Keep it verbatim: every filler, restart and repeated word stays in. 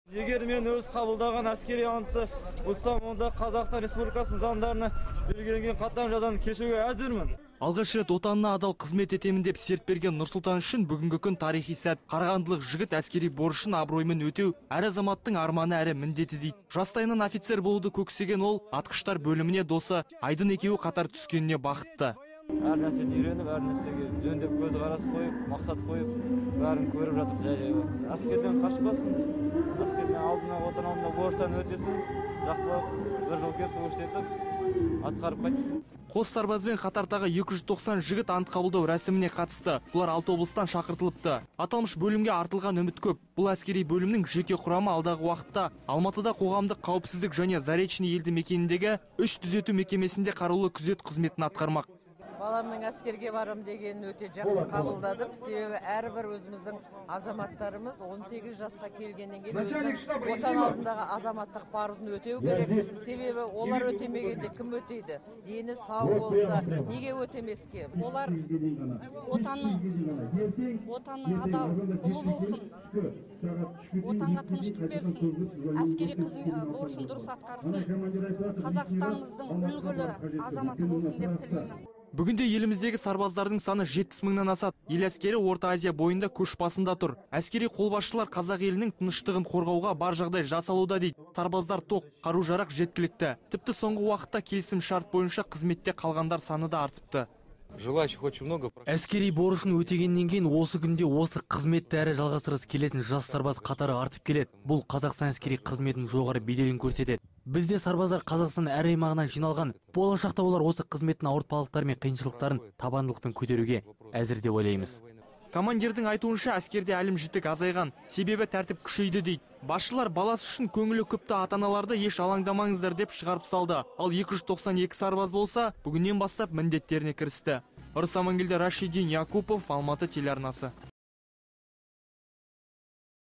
Егер мен өз қабылдаған әскери антты бұзсам, онда Қазақстан Республикасының заңдарына белгіленген қатаң жазаны кешуге әзірмін. Алғаш рет отанына адал қызмет етемін деп серт берген Нұрсұлтан үшін бүгінгі күн тарихи сәт. Қарағандылық жігіт әскери борышын абыроймен өтеу әр азаматтың арманы әрі міндеті дейді. Жастайынан офицер болуды көксеген ол атқыштар бөліміне досы Айдын екеуі қатар түскеніне бақытты. Әр нәрсені үйреніп, әр нәрсеге жөндеп көз қарасы қойып, мақсат қойып, бәрін көріп жатып жай-жайлы. Әскерден қашпасын, әскерден алдына отан алдында борыштан өтесін, жақсылап бір жыл кеп соғыс етіп, атқарып қайтсын. Қос сарбазбен қатардағы екі жүз тоқсан жігіт ант қабылдау рәсіміне қатысты. Бұлар алты облыстан шақыртылыпты. Аталмыш бөлімге артылған үміт көп. Бұл әскери бөлімнің жеке құрамы алдағы уақытта Алматыда қоғамдық қауіпсіздік және Заречный елді мекеніндегі үш түзету мекемесінде қарулы күзет қызметін атқармақ. Баламның әскерге барам деген өте жақсы қабылдадым. Себебі әрбір өзіміздің азаматтарымыз он сегіз жасқа келгеннен кейін өзінің отан алдындағы азаматтық парызын өтеу керек. Себебі олар өтемегенде кім өтейді? Дені сау болса, неге өтемеске? Олар отанның отанның адал ұлы болсын. Отанға тыныштық берсін. Әскери қызмет борышын дұрыс атқарсын. Қазақстанымыздың үлгілі азаматы болсын деп тілеймін. Бүгінде еліміздегі сарбаздардың саны жетпіс мыңнан асады. Ел әскері Орта Азия бойында көш басында тұр. Әскери қолбасшылар қазақ елінің тыныштығын қорғауға бар жағдай жасалуда дейді. Сарбаздар тоқ, қару-жарақ жеткілікті. Тіпті соңғы уақытта келісім шарт бойынша қызметте қалғандар саны да артыпты. Желающих очень много. Әскери борышын өтегеннен кейін осы күнде осы қызметті әрі жалғастырғысы келетін жас сарбаз қатары артып келеді. Бұл Қазақстан әскери қызметінің жоғары беделін көрсетеді. Бізде сарбаздар Қазақстан әр аймағынан жиналған. Болашақта олар осы қызметтің ауыртпалықтары мен қиыншылықтарын табандылықпен көтеруге әзір деп ойлаймыз. Командирдің айтуынша әскерде әлім-жітік азайған, себебі тәртіп күшейді дейді. Басшылар баласы үшін көңілі күпті ата-аналарды еш алаңдамаңыздар деп шығарып салды. Ал екі жүз тоқсан екі сарбаз болса, бүгіннен бастап міндеттеріне кірісті. Ұрыс Амангелді, Рашидин Якупов, Алматы телеарнасы.